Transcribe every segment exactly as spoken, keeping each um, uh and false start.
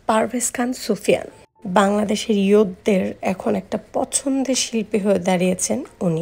পারভেজ খান সুফিয়ান বাংলাদেশের ইয়ুথদের এখন একটা পছন্দের শিল্পী হয়ে দাঁড়িয়েছেন উনি।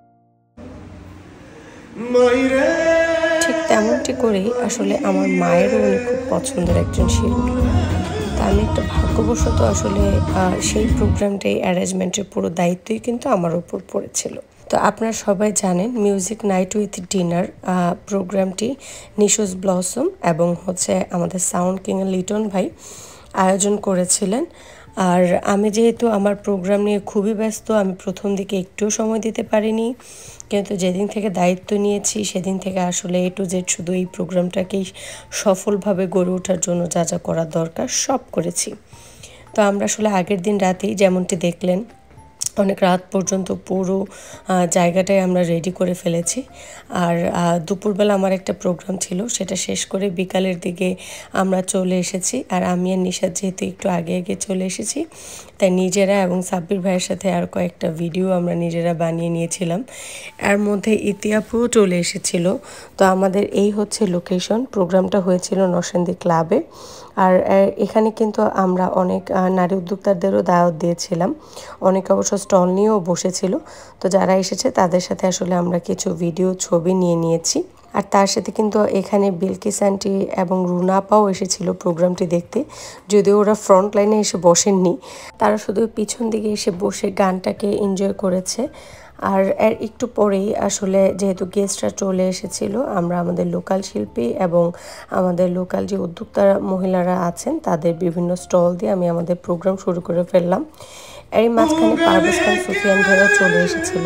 ঠিক তেমনটি করেই আসলে আমার মায়েরও উনি খুব পছন্দের একজন শিল্পী। তা আমি একটা ভাগ্যবশত আসলে সেই প্রোগ্রামটাই অ্যারেঞ্জমেন্টের পুরো দায়িত্বই কিন্তু আমার উপর পড়েছিল। তো আপনারা সবাই জানেন মিউজিক নাইট উইথ ডিনার প্রোগ্রামটি নিশোজ ব্লসম এবং হচ্ছে আমাদের সাউন্ড কিং লিটন ভাই আয়োজন করেছিলেন। আর আমি যেহেতু আমার প্রোগ্রাম নিয়ে খুবই ব্যস্ত, আমি প্রথম দিকে একটুও সময় দিতে পারিনি, কিন্তু যেদিন থেকে দায়িত্ব নিয়েছি সেদিন থেকে আসলে এ টু জেড শুধু এই প্রোগ্রামটাকেই সফলভাবে গড়ে ওঠার জন্য যা যা করা দরকার সব করেছি। তো আমরা আসলে আগের দিন রাতেই যেমনটি দেখলেন অনেক রাত পর্যন্ত পুরো জায়গাটাই আমরা রেডি করে ফেলেছি। আর দুপুরবেলা আমার একটা প্রোগ্রাম ছিল, সেটা শেষ করে বিকালের দিকে আমরা চলে এসেছি। আর আমি আর নিশাদ যেহেতু একটু আগে আগে চলে এসেছি, তাই নিজেরা এবং সাব্বির ভাইয়ের সাথে আর কয়েকটা ভিডিও আমরা নিজেরা বানিয়ে নিয়েছিলাম। এর মধ্যে ইতিয়াপুও চলে এসেছিল। তো আমাদের এই হচ্ছে লোকেশন। প্রোগ্রামটা হয়েছিল নরসিংদী ক্লাবে। আর এখানে কিন্তু আমরা অনেক নারী উদ্যোক্তাদেরও দাওয়াত দিয়েছিলাম, অনেকে অবশ্য স্টল নিয়েও বসেছিল। তো যারা এসেছে তাদের সাথে আসলে আমরা কিছু ভিডিও ছবি নিয়ে নিয়েছি। আর তার সাথে কিন্তু এখানে বিলকিস আন্টি এবং রুনাপাও এসেছিল প্রোগ্রামটি দেখতে, যদিও ওরা ফ্রন্ট লাইনে এসে বসেননি, তারা শুধু পিছন দিকে এসে বসে গানটাকে এনজয় করেছে। আর এর একটু পরেই আসলে যেহেতু গেস্টরা চলে এসেছিল, আমরা আমাদের লোকাল শিল্পী এবং আমাদের লোকাল যে উদ্যোক্তারা মহিলারা আছেন তাদের বিভিন্ন স্টল দিয়ে আমি আমাদের প্রোগ্রাম শুরু করে ফেললাম। এর মাঝখানে পারভেজ খান সুফিয়ান ভাইও চলে এসেছিল।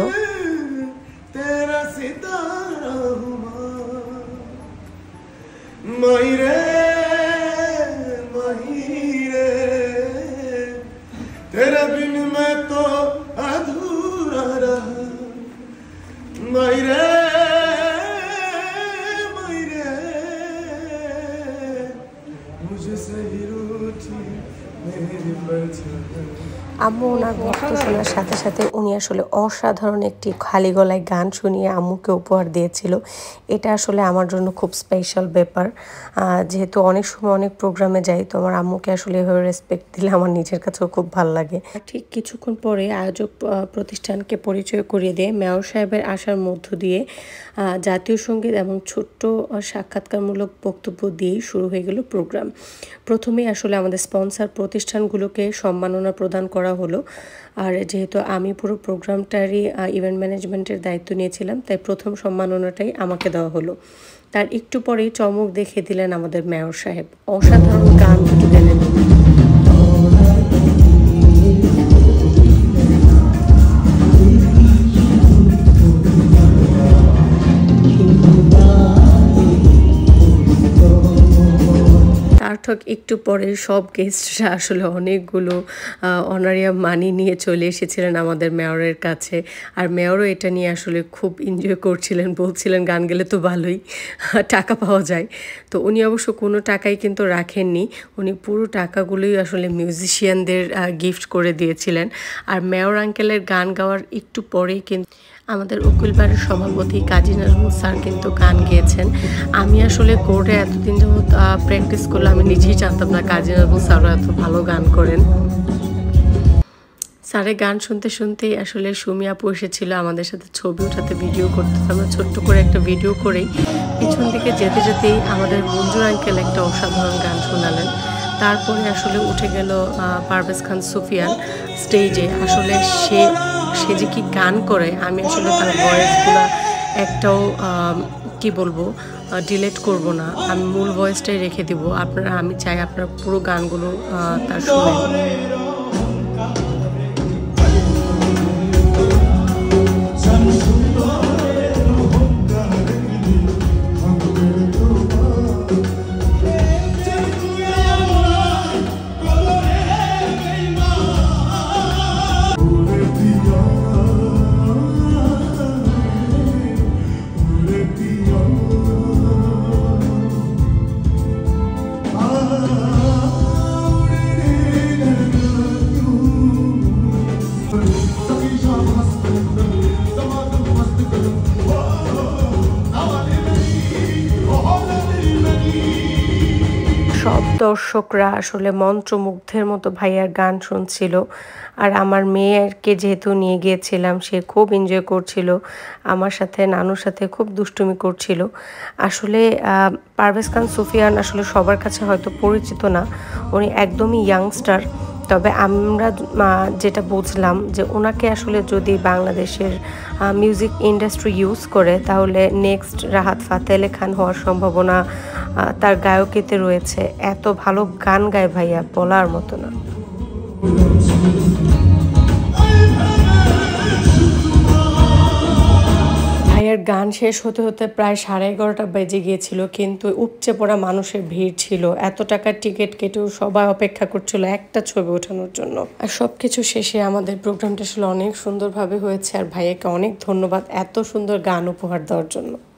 আম্মু ওনার বক্তব্য শোনার সাথে সাথে উনি আসলে অসাধারণ একটি খালি গলায় গান শুনিয়ে আম্মুকে উপহার দিয়েছিল। এটা আসলে আমার জন্য খুব স্পেশাল ব্যাপার, যেহেতু অনেক সময় অনেক প্রোগ্রামে যাই, তো আমার আম্মুকে আসলে এভাবে রেসপেক্ট দিলে আমার নিজের কাছেও খুব ভালো লাগে। ঠিক কিছুক্ষণ পরে আয়োজক প্রতিষ্ঠানকে পরিচয় করিয়ে দিয়ে মেয়র সাহেবের আসার মধ্য দিয়ে জাতীয় সঙ্গীত এবং ছোট্ট সাক্ষাৎকারমূলক বক্তব্য দিয়েই শুরু হয়ে গেল প্রোগ্রাম। প্রথমেই আসলে আমাদের স্পন্সর প্রতিষ্ঠানগুলোকে সম্মাননা প্রদান করা হলো। আর যেহেতু আমি পুরো প্রোগ্রামটারই ইভেন্ট ম্যানেজমেন্টের দায়িত্ব নিয়েছিলাম, তাই প্রথম সম্মাননাটাই আমাকে দেওয়া হলো। তার একটু পরেই চমক দেখিয়ে দিলেন আমাদের মেয়র সাহেব, অসাধারণ গান দুটো গেলেন। একটু পরে সব গেস্টরা আসলে অনেকগুলো অনারিয়া মানি নিয়ে চলে এসেছিলেন আমাদের মেয়রের কাছে। আর মেয়রও এটা নিয়ে আসলে খুব এনজয় করছিলেন, বলছিলেন গান গেলে তো ভালোই টাকা পাওয়া যায়। তো উনি অবশ্য কোনো টাকাই কিন্তু রাখেননি, উনি পুরো টাকাগুলোই আসলে মিউজিশিয়ানদের গিফট করে দিয়েছিলেন। আর মেয়র আঙ্কেলের গান গাওয়ার একটু পরেই কিন্তু আমাদের উকিলবাড়ির সভাপতি কাজী নাজমুল স্যার কিন্তু গান গেয়েছেন। আমি আসলে কোর্টে এতদিন যাবৎ প্র্যাকটিস করলে আমি নিজেই জানতাম না কাজী নাজমুল স্যারও এত ভালো গান করেন। স্যারের গান শুনতে শুনতেই আসলে সুমি আপু এসেছিল আমাদের সাথে ছবি উঠাতে, ভিডিও করতে। আমরা ছোট্ট করে একটা ভিডিও করেই পিছন দিকে যেতে যেতেই আমাদের মঞ্জুর আঙ্কেল একটা অসাধারণ গান শোনালেন। তারপরে আসলে উঠে গেল পারভেজ খান সুফিয়ান স্টেজে। আসলে সে সে যে কি গান করে, আমি আসলে তার ভয়েসগুলো একটাও কি বলবো ডিলেট করব না, আমি মূল ভয়েসটাই রেখে দিব। আপনারা, আমি চাই আপনারা পুরো গানগুলো তার শুনেন। দর্শকরা আসলে মন্ত্রমুগ্ধের মতো ভাইয়ার গান শুনছিল। আর আমার মেয়েকে যেহেতু নিয়ে গিয়েছিলাম, সে খুব এনজয় করছিল। আমার সাথে নানুর সাথে খুব দুষ্টুমি করছিল। আসলে পারভেজ খান সুফিয়ান আসলে সবার কাছে হয়তো পরিচিত না, উনি একদমই ইয়াংস্টার। তবে আমরা যেটা বুঝলাম যে ওনাকে আসলে যদি বাংলাদেশের মিউজিক ইন্ডাস্ট্রি ইউজ করে তাহলে নেক্সট রাহাত ফাতে আলি খান হওয়ার সম্ভাবনা তার গায়কিতে রয়েছে। এত ভালো গান গায় ভাইয়া, বলার মতো না। ভাইয়ার গান শেষ হতে হতে প্রায় সাড়ে এগারোটা বেজে গিয়েছিল, কিন্তু উপচে পড়া মানুষের ভিড় ছিল। এত টাকার টিকিট কেটেও সবাই অপেক্ষা করছিল একটা ছবি ওঠানোর জন্য। আর সব কিছু শেষে আমাদের প্রোগ্রামটা আসলে অনেক সুন্দরভাবে হয়েছে। আর ভাইয়াকে অনেক ধন্যবাদ এত সুন্দর গান উপহার দেওয়ার জন্য।